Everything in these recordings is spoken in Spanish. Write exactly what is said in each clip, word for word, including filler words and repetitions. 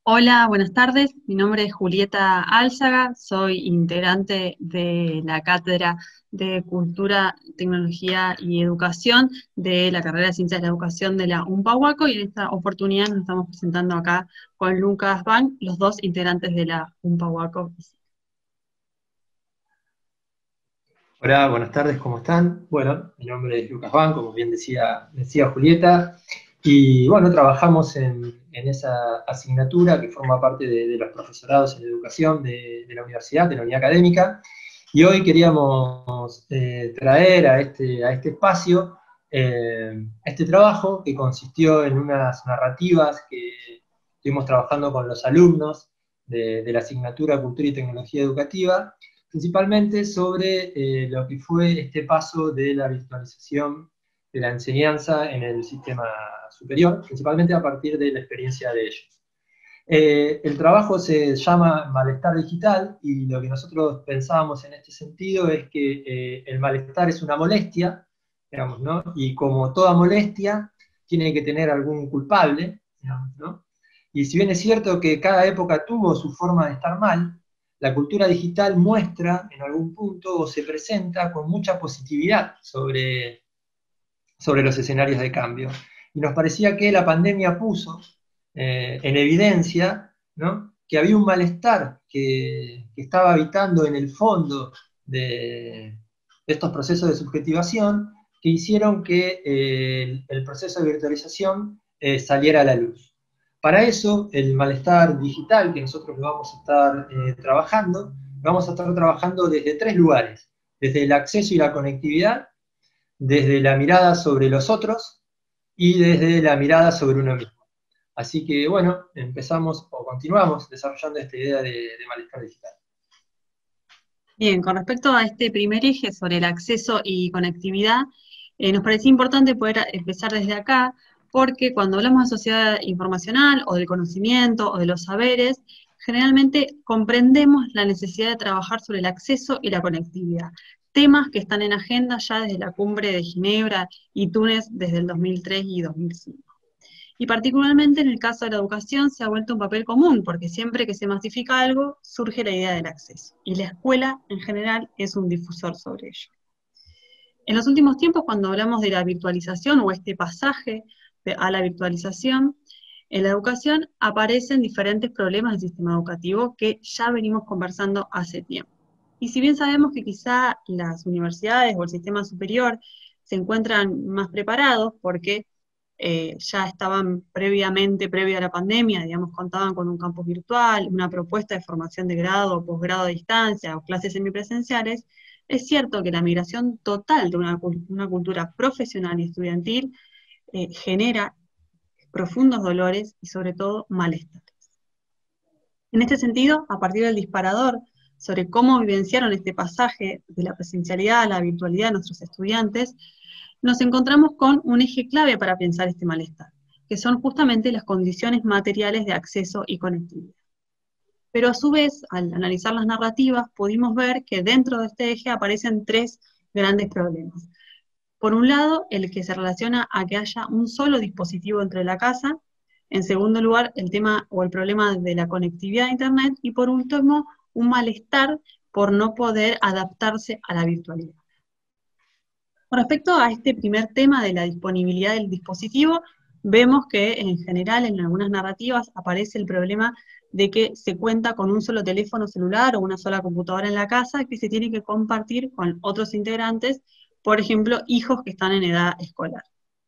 Hola, buenas tardes. Mi nombre es Julieta Álzaga, soy integrante de la Cátedra de Cultura, Tecnología y Educación de la carrera de Ciencias de la Educación de la UMPAHUACO, y en esta oportunidad nos estamos presentando acá con Lucas Van, los dos integrantes de la UMPAHUACO. Hola, buenas tardes, ¿cómo están? Bueno, mi nombre es Lucas Van, como bien decía, decía Julieta, y bueno, trabajamos en, en esa asignatura que forma parte de, de los profesorados en educación de, de la universidad, de la unidad académica, y hoy queríamos eh, traer a este, a este espacio eh, este trabajo que consistió en unas narrativas que estuvimos trabajando con los alumnos de, de la asignatura Cultura y Tecnología Educativa, principalmente sobre eh, lo que fue este paso de la virtualización de la enseñanza en el sistema superior, principalmente a partir de la experiencia de ellos. Eh, el trabajo se llama malestar digital y lo que nosotros pensábamos en este sentido es que eh, el malestar es una molestia, digamos, ¿no? Y como toda molestia tiene que tener algún culpable, digamos, ¿no? Y si bien es cierto que cada época tuvo su forma de estar mal, la cultura digital muestra en algún punto o se presenta con mucha positividad sobre, sobre los escenarios de cambio. Y nos parecía que la pandemia puso eh, en evidencia, ¿no?, que había un malestar que, que, estaba habitando en el fondo de, de estos procesos de subjetivación que hicieron que eh, el, el proceso de virtualización eh, saliera a la luz. Para eso, el malestar digital que nosotros lo vamos a estar eh, trabajando, lo vamos a estar trabajando desde tres lugares: desde el acceso y la conectividad, desde la mirada sobre los otros y desde la mirada sobre uno mismo. Así que bueno, empezamos o continuamos desarrollando esta idea de, de malestar digital. Bien, con respecto a este primer eje sobre el acceso y conectividad, eh, nos parecía importante poder empezar desde acá, porque cuando hablamos de sociedad informacional o del conocimiento o de los saberes, generalmente comprendemos la necesidad de trabajar sobre el acceso y la conectividad, temas que están en agenda ya desde la cumbre de Ginebra y Túnez desde el dos mil tres y dos mil cinco. Y particularmente en el caso de la educación se ha vuelto un papel común, porque siempre que se masifica algo, surge la idea del acceso. Y la escuela, en general, es un difusor sobre ello. En los últimos tiempos, cuando hablamos de la virtualización o este pasaje a la virtualización, en la educación aparecen diferentes problemas del sistema educativo que ya venimos conversando hace tiempo. Y si bien sabemos que quizá las universidades o el sistema superior se encuentran más preparados porque eh, ya estaban previamente, previo a la pandemia, digamos, contaban con un campus virtual, una propuesta de formación de grado o posgrado a distancia o clases semipresenciales, es cierto que la migración total de una, una cultura profesional y estudiantil eh, genera profundos dolores y sobre todo malestares. En este sentido, a partir del disparador sobre cómo vivenciaron este pasaje de la presencialidad a la virtualidad de nuestros estudiantes, nos encontramos con un eje clave para pensar este malestar, que son justamente las condiciones materiales de acceso y conectividad. Pero a su vez, al analizar las narrativas, pudimos ver que dentro de este eje aparecen tres grandes problemas. Por un lado, el que se relaciona a que haya un solo dispositivo dentro de la casa. En segundo lugar, el tema o el problema de la conectividad a Internet. Y por último, un malestar por no poder adaptarse a la virtualidad. Con respecto a este primer tema de la disponibilidad del dispositivo, vemos que en general en algunas narrativas aparece el problema de que se cuenta con un solo teléfono celular o una sola computadora en la casa que se tiene que compartir con otros integrantes, por ejemplo, hijos que están en edad escolar.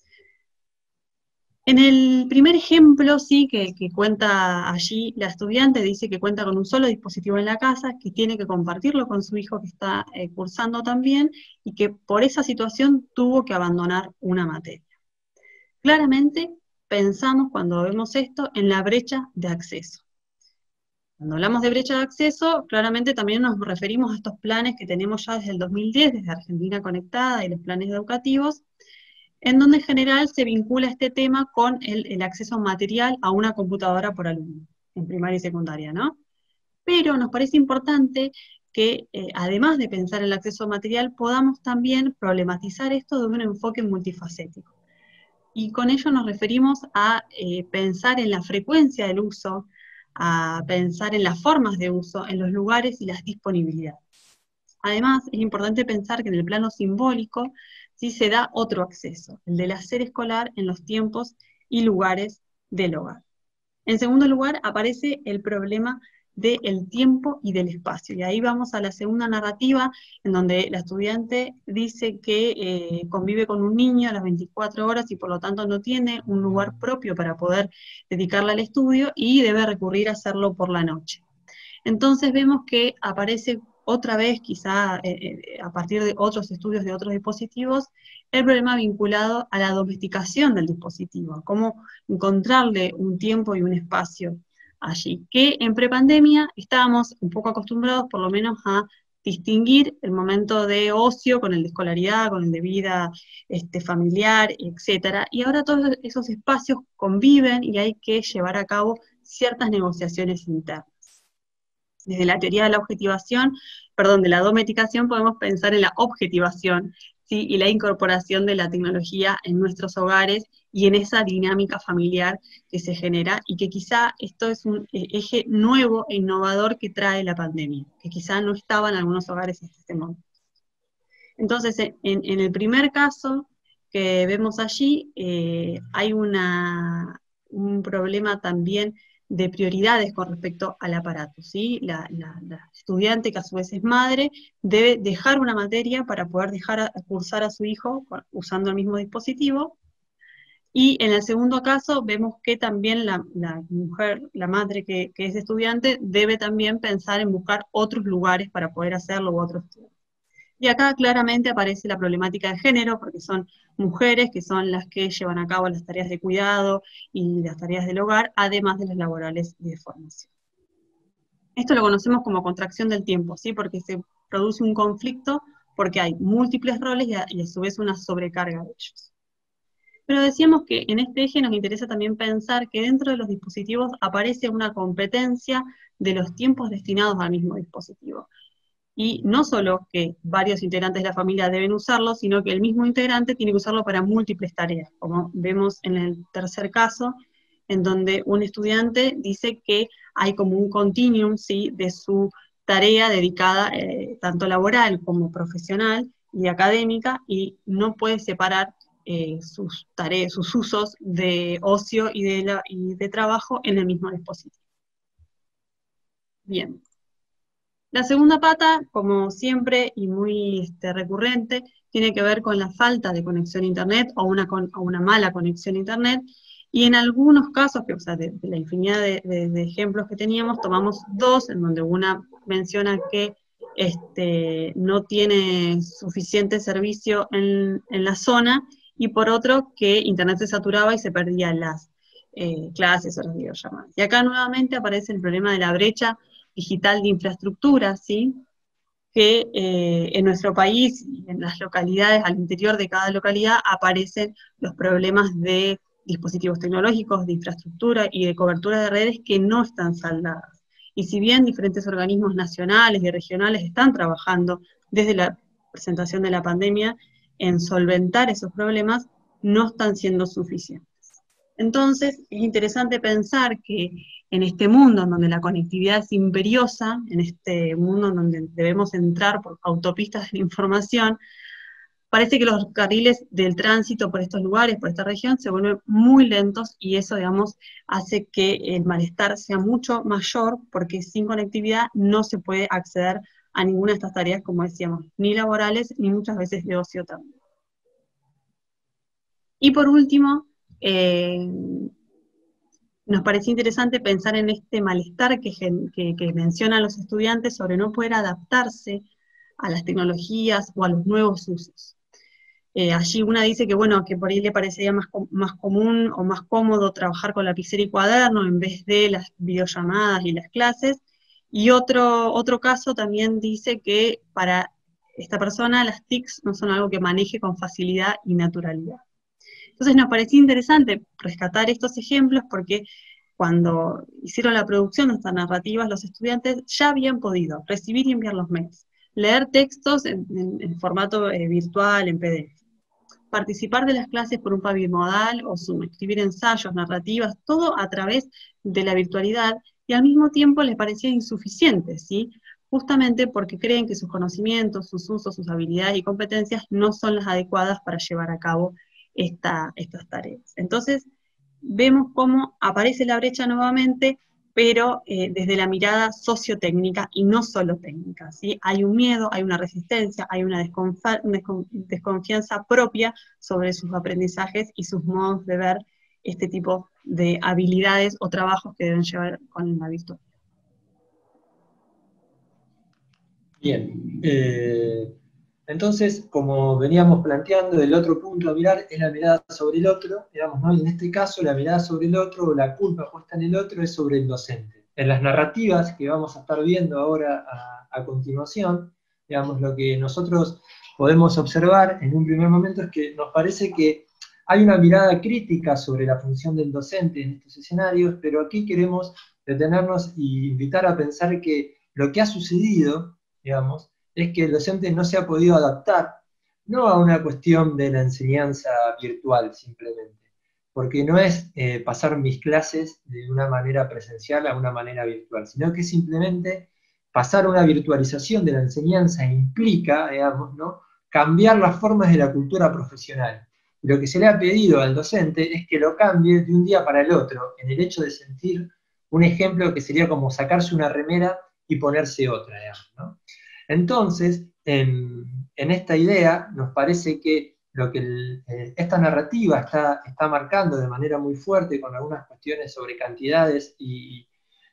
En el primer ejemplo, sí, que, que cuenta allí la estudiante, dice que cuenta con un solo dispositivo en la casa, que tiene que compartirlo con su hijo que está eh, cursando también, y que por esa situación tuvo que abandonar una materia. Claramente pensamos cuando vemos esto en la brecha de acceso. Cuando hablamos de brecha de acceso, claramente también nos referimos a estos planes que tenemos ya desde el dos mil diez, desde Argentina Conectada y los planes educativos, en donde en general se vincula este tema con el, el acceso material a una computadora por alumno, en primaria y secundaria, ¿no? Pero nos parece importante que, eh, además de pensar el acceso material, podamos también problematizar esto de un enfoque multifacético. Y con ello nos referimos a eh, pensar en la frecuencia del uso, a pensar en las formas de uso, en los lugares y las disponibilidades. Además, es importante pensar que en el plano simbólico sí se da otro acceso, el del hacer escolar en los tiempos y lugares del hogar. En segundo lugar, aparece el problema del tiempo y del espacio. Y ahí vamos a la segunda narrativa, en donde la estudiante dice que eh, convive con un niño a las veinticuatro horas y por lo tanto no tiene un lugar propio para poder dedicarle al estudio y debe recurrir a hacerlo por la noche. Entonces vemos que aparece otra vez, quizá eh, eh, a partir de otros estudios de otros dispositivos, el problema vinculado a la domesticación del dispositivo, cómo encontrarle un tiempo y un espacio allí, que en prepandemia estábamos un poco acostumbrados por lo menos a distinguir el momento de ocio con el de escolaridad, con el de vida este, familiar, etcétera, y ahora todos esos espacios conviven y hay que llevar a cabo ciertas negociaciones internas. Desde la teoría de la objetivación, perdón, de la domesticación, podemos pensar en la objetivación, ¿sí? Y la incorporación de la tecnología en nuestros hogares y en esa dinámica familiar que se genera, y que quizá esto es un eje nuevo e innovador que trae la pandemia, que quizá no estaba en algunos hogares hasta este momento. Entonces, en, en el primer caso que vemos allí, eh, hay una, un problema también de prioridades con respecto al aparato, ¿sí? La, la, la estudiante, que a su vez es madre, debe dejar una materia para poder dejar a, cursar a su hijo usando el mismo dispositivo. Y en el segundo caso vemos que también la, la mujer, la madre que, que es estudiante, debe también pensar en buscar otros lugares para poder hacerlo u otros estudios. Y acá claramente aparece la problemática de género, porque son mujeres que son las que llevan a cabo las tareas de cuidado y las tareas del hogar, además de las laborales y de formación. Esto lo conocemos como contracción del tiempo, ¿sí? Porque se produce un conflicto porque hay múltiples roles y a, y a su vez una sobrecarga de ellos. Pero decíamos que en este eje nos interesa también pensar que dentro de los dispositivos aparece una competencia de los tiempos destinados al mismo dispositivo. Y no solo que varios integrantes de la familia deben usarlo, sino que el mismo integrante tiene que usarlo para múltiples tareas, como vemos en el tercer caso, en donde un estudiante dice que hay como un continuum, ¿sí?, de su tarea dedicada eh, tanto laboral como profesional y académica, y no puede separar eh, sus tareas, sus usos de ocio y de, la, y de trabajo en el mismo dispositivo. Bien. La segunda pata, como siempre y muy este, recurrente, tiene que ver con la falta de conexión a Internet o una, con, o una mala conexión a Internet, y en algunos casos, que, o sea, de, de la infinidad de, de, de ejemplos que teníamos, tomamos dos, en donde una menciona que este, no tiene suficiente servicio en, en la zona, y por otro, que Internet se saturaba y se perdían las eh, clases o las videollamadas. Y acá nuevamente aparece el problema de la brecha digital de infraestructura, ¿sí?, que eh, en nuestro país y en las localidades, al interior de cada localidad, aparecen los problemas de dispositivos tecnológicos, de infraestructura y de cobertura de redes que no están saldadas. Y si bien diferentes organismos nacionales y regionales están trabajando desde la presentación de la pandemia en solventar esos problemas, no están siendo suficientes. Entonces, es interesante pensar que en este mundo en donde la conectividad es imperiosa, en este mundo en donde debemos entrar por autopistas de la información, parece que los carriles del tránsito por estos lugares, por esta región, se vuelven muy lentos, y eso, digamos, hace que el malestar sea mucho mayor, porque sin conectividad no se puede acceder a ninguna de estas tareas, como decíamos, ni laborales, ni muchas veces de ocio también. Y por último, eh, nos parecía interesante pensar en este malestar que, que, que mencionan los estudiantes sobre no poder adaptarse a las tecnologías o a los nuevos usos. Eh, allí una dice que, bueno, que por ahí le parecería más, más común o más cómodo trabajar con lapicera y cuaderno en vez de las videollamadas y las clases, y otro, otro caso también dice que para esta persona las T I Cs no son algo que maneje con facilidad y naturalidad. Entonces nos parecía interesante rescatar estos ejemplos porque cuando hicieron la producción de estas narrativas, los estudiantes ya habían podido recibir y enviar los mails, leer textos en, en, en formato eh, virtual, en P D F, participar de las clases por un Pabimodal o Zoom, escribir ensayos, narrativas, todo a través de la virtualidad, y al mismo tiempo les parecía insuficiente, ¿sí? Justamente porque creen que sus conocimientos, sus usos, sus habilidades y competencias no son las adecuadas para llevar a cabo esta, estas tareas. Entonces, vemos cómo aparece la brecha nuevamente, pero eh, desde la mirada sociotécnica y no solo técnica, ¿sí? Hay un miedo, hay una resistencia, hay una desconfianza propia sobre sus aprendizajes y sus modos de ver este tipo de habilidades o trabajos que deben llevar con la virtualidad. Bien, eh, entonces, como veníamos planteando, el otro punto a mirar es la mirada sobre el otro, digamos, ¿no? Y en este caso la mirada sobre el otro, o la culpa puesta en el otro, es sobre el docente. En las narrativas que vamos a estar viendo ahora a, a continuación, digamos, lo que nosotros podemos observar en un primer momento es que nos parece que hay una mirada crítica sobre la función del docente en estos escenarios, pero aquí queremos detenernos e invitar a pensar que lo que ha sucedido, digamos, es que el docente no se ha podido adaptar, no a una cuestión de la enseñanza virtual simplemente, porque no es eh, pasar mis clases de una manera presencial a una manera virtual, sino que simplemente pasar una virtualización de la enseñanza implica, digamos, ¿no?, cambiar las formas de la cultura profesional. Y lo que se le ha pedido al docente es que lo cambie de un día para el otro, en el hecho de sentir un ejemplo que sería como sacarse una remera y ponerse otra, digamos, ¿no? Entonces, en, en esta idea, nos parece que lo que el, eh, esta narrativa está, está marcando de manera muy fuerte, con algunas cuestiones sobre cantidades y,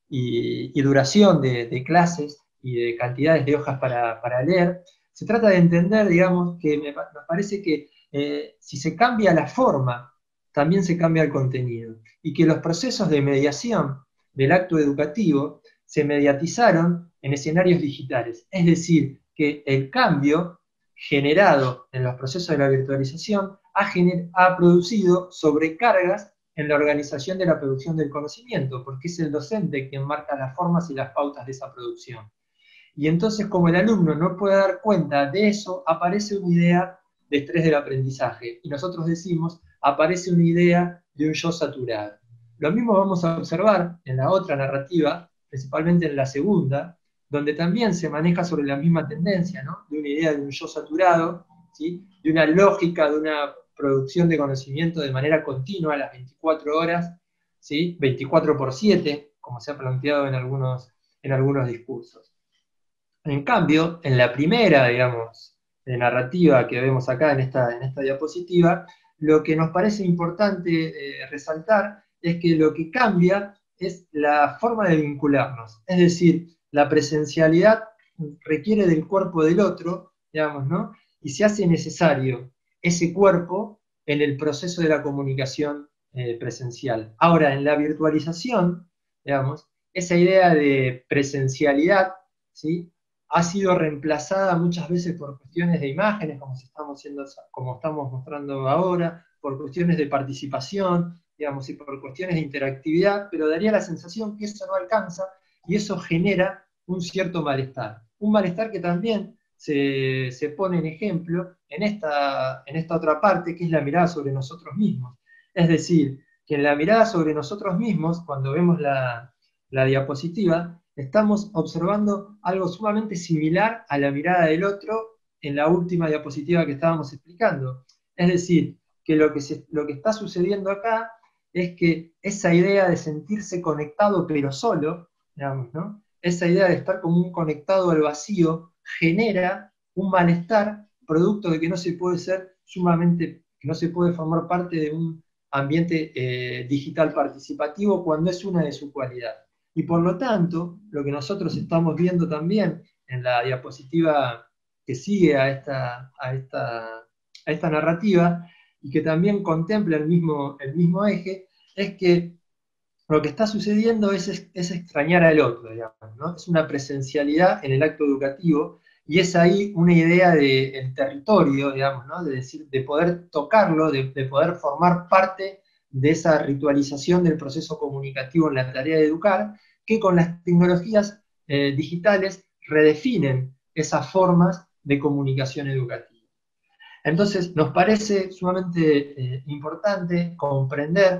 y, y duración de, de clases y de cantidades de hojas para, para leer, se trata de entender, digamos, que me, me parece que eh, si se cambia la forma, también se cambia el contenido, y que los procesos de mediación del acto educativo se mediatizaron en escenarios digitales. Es decir, que el cambio generado en los procesos de la virtualización ha, gener ha producido sobrecargas en la organización de la producción del conocimiento, porque es el docente quien marca las formas y las pautas de esa producción. Y entonces, como el alumno no puede dar cuenta de eso, aparece una idea de estrés del aprendizaje, y nosotros decimos, aparece una idea de un yo saturado. Lo mismo vamos a observar en la otra narrativa, principalmente en la segunda, donde también se maneja sobre la misma tendencia, ¿no?, de una idea de un yo saturado, ¿sí?, de una lógica, de una producción de conocimiento de manera continua a las veinticuatro horas, ¿sí?, veinticuatro por siete, como se ha planteado en algunos, en algunos discursos. En cambio, en la primera, digamos, de narrativa que vemos acá en esta, en esta diapositiva, lo que nos parece importante eh, resaltar es que lo que cambia es la forma de vincularnos. Es decir, la presencialidad requiere del cuerpo del otro, digamos, ¿no?, y se hace necesario ese cuerpo en el proceso de la comunicación eh, presencial. Ahora, en la virtualización, digamos, esa idea de presencialidad, ¿sí?, ha sido reemplazada muchas veces por cuestiones de imágenes, como estamos, haciendo, como estamos mostrando ahora, por cuestiones de participación, digamos, y por cuestiones de interactividad, pero daría la sensación que eso no alcanza, y eso genera un cierto malestar. Un malestar que también se, se pone en ejemplo en esta, en esta otra parte, que es la mirada sobre nosotros mismos. Es decir, que en la mirada sobre nosotros mismos, cuando vemos la, la diapositiva, estamos observando algo sumamente similar a la mirada del otro en la última diapositiva que estábamos explicando. Es decir, que lo que, se, lo que está sucediendo acá es que esa idea de sentirse conectado pero solo, digamos, ¿no?, esa idea de estar como un conectado al vacío, genera un malestar producto de que no se puede ser sumamente, que no se puede formar parte de un ambiente eh, digital participativo cuando es una de su cualidad. Y por lo tanto, lo que nosotros estamos viendo también en la diapositiva que sigue a esta, a esta, a esta narrativa, y que también contempla el mismo, el mismo eje, es que lo que está sucediendo es, es extrañar al otro, digamos, ¿no? Es una presencialidad en el acto educativo, y es ahí una idea del de territorio, digamos, ¿no?, de, decir, de poder tocarlo, de, de poder formar parte de esa ritualización del proceso comunicativo en la tarea de educar, que con las tecnologías eh, digitales redefinen esas formas de comunicación educativa. Entonces, nos parece sumamente eh, importante comprender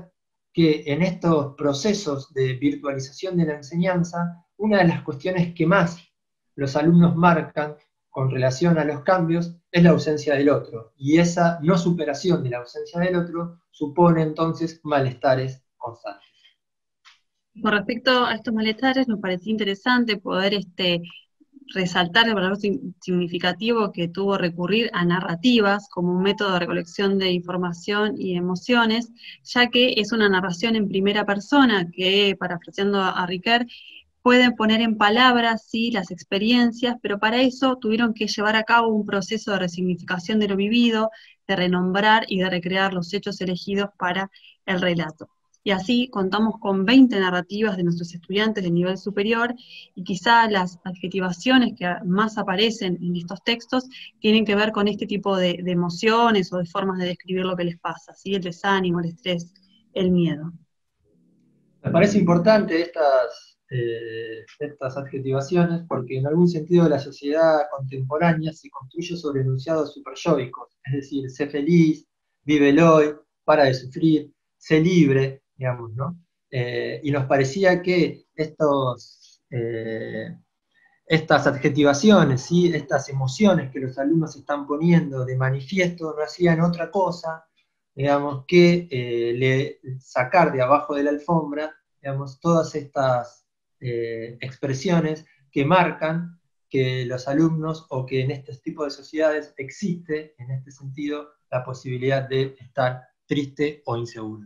que en estos procesos de virtualización de la enseñanza, una de las cuestiones que más los alumnos marcan con relación a los cambios es la ausencia del otro, y esa no superación de la ausencia del otro supone entonces malestares constantes. Con respecto a estos malestares, nos parecía interesante poder este, resaltar el valor significativo que tuvo recurrir a narrativas como un método de recolección de información y emociones, ya que es una narración en primera persona que, parafraseando a Riquet, pueden poner en palabras, sí, las experiencias, pero para eso tuvieron que llevar a cabo un proceso de resignificación de lo vivido, de renombrar y de recrear los hechos elegidos para el relato. Y así contamos con veinte narrativas de nuestros estudiantes de nivel superior, y quizá las adjetivaciones que más aparecen en estos textos tienen que ver con este tipo de, de emociones o de formas de describir lo que les pasa, ¿sí? El desánimo, el estrés, el miedo. Me parece importante estas, eh, estas adjetivaciones porque en algún sentido la sociedad contemporánea se construye sobre enunciados superyoicos, es decir, sé feliz, vive el hoy, para de sufrir, sé libre, digamos, ¿no? Eh, y nos parecía que estos, eh, estas adjetivaciones, ¿sí? Estas emociones que los alumnos están poniendo de manifiesto no hacían otra cosa, digamos, que eh, le, sacar de abajo de la alfombra, digamos, todas estas eh, expresiones que marcan que los alumnos o que en este tipo de sociedades existe, en este sentido, la posibilidad de estar triste o inseguro.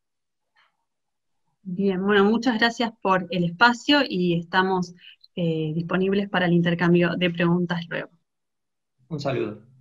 Bien, bueno, muchas gracias por el espacio y estamos eh, disponibles para el intercambio de preguntas luego. Un saludo.